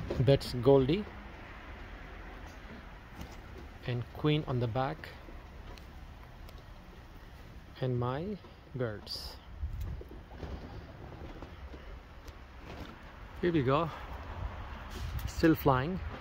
That's Goldie and Queen on the back, and my birds. Here we go, still flying.